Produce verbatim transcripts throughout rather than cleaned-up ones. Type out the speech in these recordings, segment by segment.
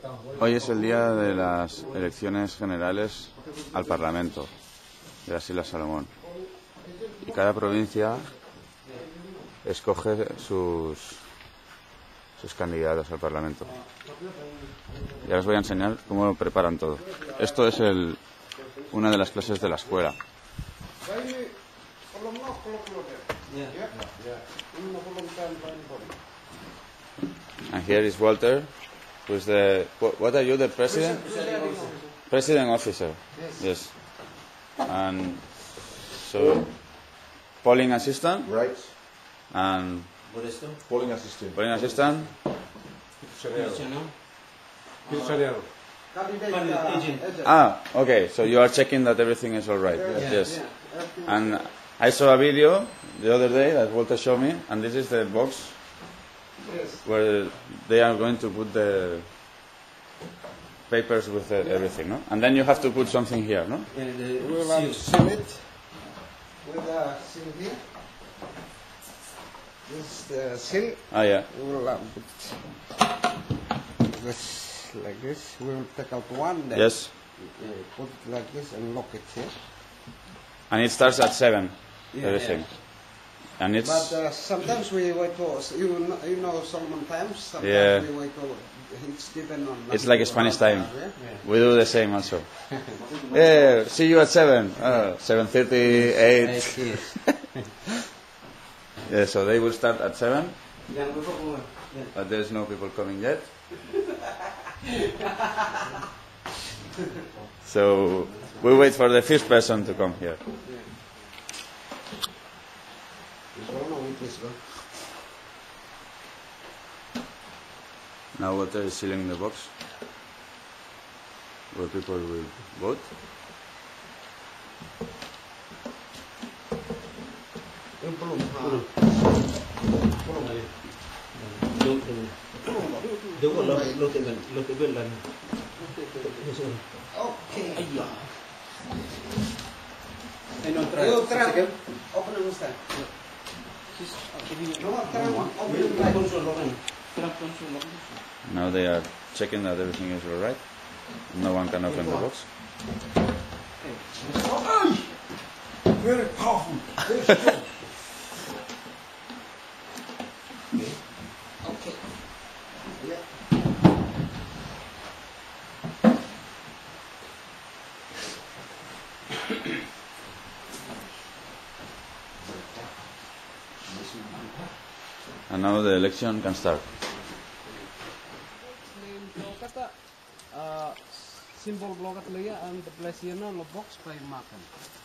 Hoy es el día de las elecciones generales al Parlamento de las Islas Salomón. Y cada provincia escoge sus, sus candidatos al Parlamento. Y ahora os voy a enseñar cómo lo preparan todo. Esto es el, una de las clases de la escuela. And here is Walter, who is the, what are you, the president? President officer. Yes. And so, polling assistant. Right. And Polling assistant. polling assistant. Ah, okay. So you are checking that everything is all right. Yes. Yes. And I saw a video the other day that Walter showed me, and this is the box where they are going to put the papers with the, everything, no? And then you have to put something here, no? Yeah, the We will um, seal it with the seal here. This is the seal. Ah, yeah. We will um, put this like this. We will take out one. Then Yes. uh, put it like this and lock it here. And it starts at seven, Yeah, everything. And it's... But uh, sometimes we wait for you know, you know Solomon times. Sometimes Yeah. we wait for it's depend on. It's like Spanish time. Yeah? We do the same also. Yeah, see you at seven. Uh, seven thirty, eight. Yeah, so they will start at seven, but there's no people coming yet. So we wait for the first person to come here. This one or with this one? Now Walter is sealing the box where people will vote. Yung pulong. Ha. Look, look, look, look again, look again, then. Okay. And on try. You try. Open the stand. No, try one. Open the stand. Now they are checking that everything is all right. No one can open the box. Very powerful. Very strong. Okay. Yeah. And now the election can start. kata uh, simbol blokat leya and the place here no box by makan.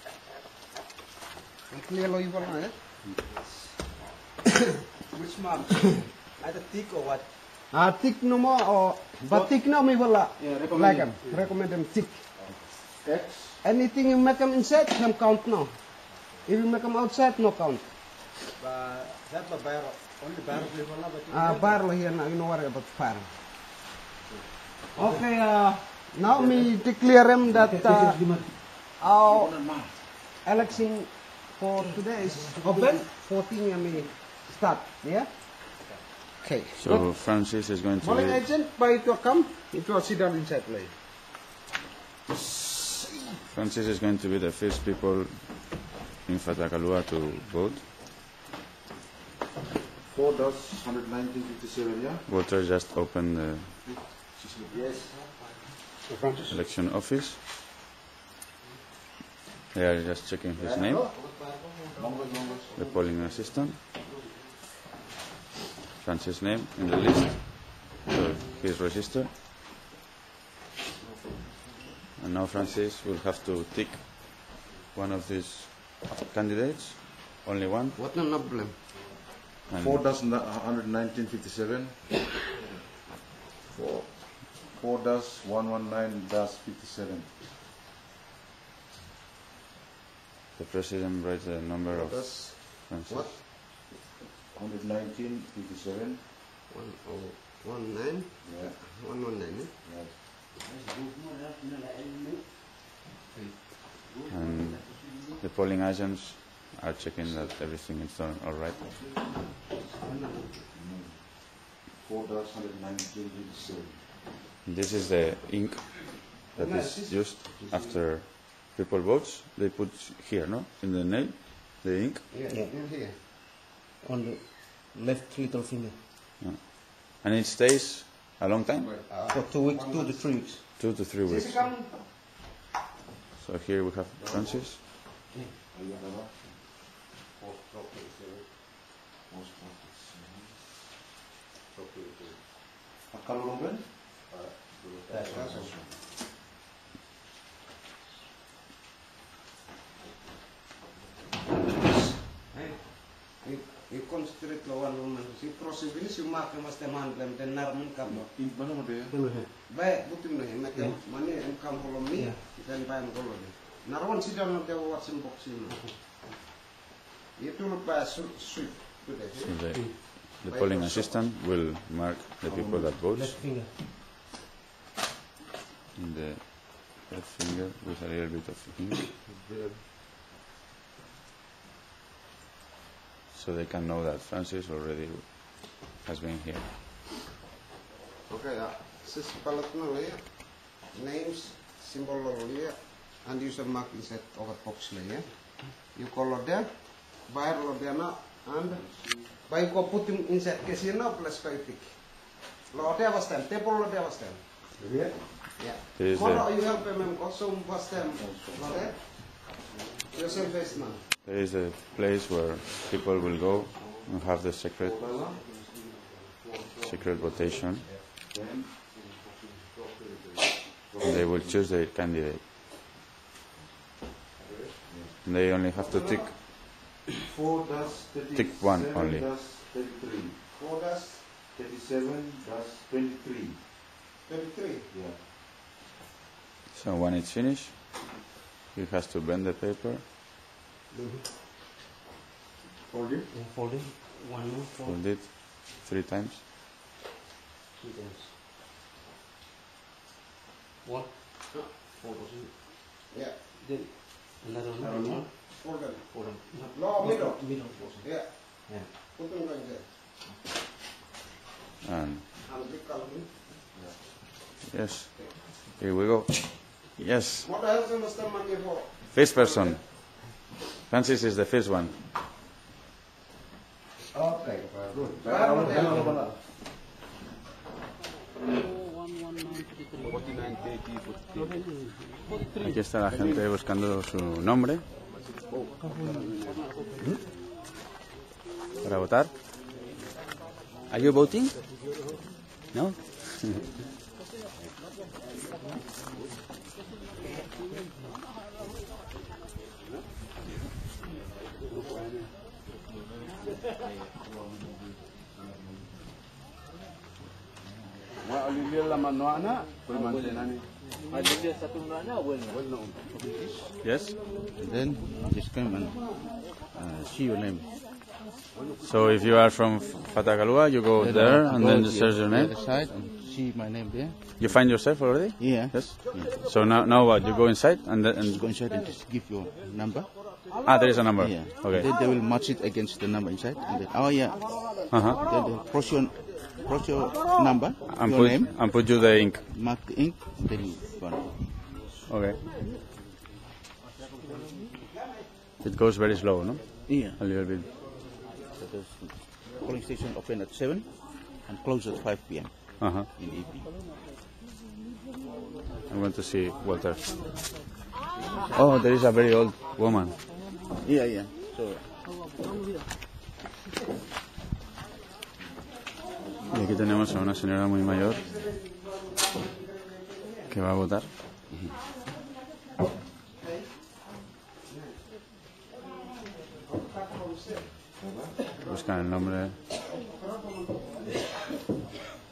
Clear lo yung eh? Which mark? Either thick or what? Ah, thick no mo o batik na may wala. Yeah, Like recommend. them. Recommend them thick. X. Anything you make them inside, them count no. If you make them outside, no count. But that the barrel, only barrel flavor na, but Ah, bar lo here na, you know worry about fire. Okay, uh, now me declare them that uh, our election for today is open. fourteen I may start, yeah? Okay. So Francis is going to Polling lead. agent, by to come, it will sit down inside play. Francis is going to be the first people in Fatakalua to vote. Four dots, one nineteen fifty-seven, yeah? Walter just opened the Yes. election office. They are just checking his name, the polling assistant. Francis' name in the list, so he is registered. And now Francis will have to tick one of these candidates, only one. What no problem? And Four dots, one nineteen fifty-seven. Four. Four dots, one one nine dash fifty-seven. the president writes the number of That's Francis. What? one nineteen fifty-seven. One oh one nine. Yeah. One one nine. Eh? Right. And the polling agents are checking that everything is done all right. Four dots, one nineteen fifty-seven. This is the ink that is used after people votes. They put here, no, in the nail, the ink. Yeah, Yeah. in here. On the left little finger. Yeah. And it stays a long time, For two weeks, two to three weeks. two to three weeks. Sisi kamu. So here we have Francis. Kalau longgan? I concentrate lawan rumah. Si proses ini si mak mas teman lem tenar mun kam. Mana mau dia? Baik butim nih, macam mana em kam kolom ni dan bayang kolom ni. Narwan si dalam dia buat sembok sini. Itu lupa swift. So the, the polling assistant will mark the people that votes Left finger. in the left finger with a little bit of ink, so they can know that Francis already has been here. Okay, ya. Sis palat na ya. Names, symbol ya, and user mark inside of a box ya. You color there, bayar lo dia na, and by ko put him inside casino plus five pick. Lo dia was time, table lo dia was time. Yeah. Yeah. This is Mono the, you help him also was time. Lo dia. Yourself face man. there is a place where people will go and have the secret secret votation. And they will choose their candidate. And they only have to tick four dash thirty-seven Tick one only. dash thirty-three. Four dash thirty-seven dash twenty-three. thirty-three. Yeah. So when it's finished, he has to bend the paper, Hold it. Yeah, fold it. One more, fold. fold it three times. Two times. One. Fold it. Yeah. Then another one. Another one. Fold it. Fold it. No, middle. Middle portion. Yeah. Yeah. Put him like that. And And big color. yes, here we go. Yes, What else must the money for? first person. Francis is the first one. Okay. Good. Aquí está la gente buscando su nombre para votar. Are you voting? No. Yes. And then just come and uh, see your name. So if you are from Fatagalua, you go there and then search your The name. other side and see my name there. You find yourself already? Yeah. Yes. So now, now what? You go inside and then. And Go inside and just give your number. ah, there is a number. Yeah. Okay. Then they will match it against the number inside. And then, oh yeah. Uh huh. Then they cross your, cross your number, And your put name, and put you the ink. mark the ink, and then you go on. Okay. It goes very slow, no? Yeah. A little bit. So the polling station open at seven and close at five p m Uh huh. in the evening. I want to see Walter. Oh, there is a very old woman. Yeah, yeah. So Y aquí tenemos a una señora muy mayor que va a votar. Buscan el nombre.